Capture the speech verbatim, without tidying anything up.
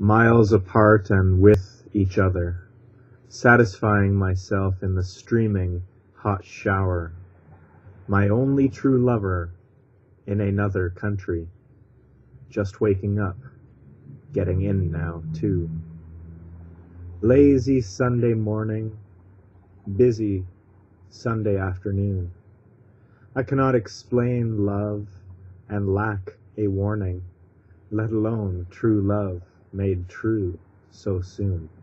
miles apart and with each other, satisfying myself in the streaming hot shower, my only true lover in another country, just waking up, getting in now too. Lazy Sunday morning, busy Sunday afternoon. I cannot explain love and lack a warning, let alone true love made true so soon.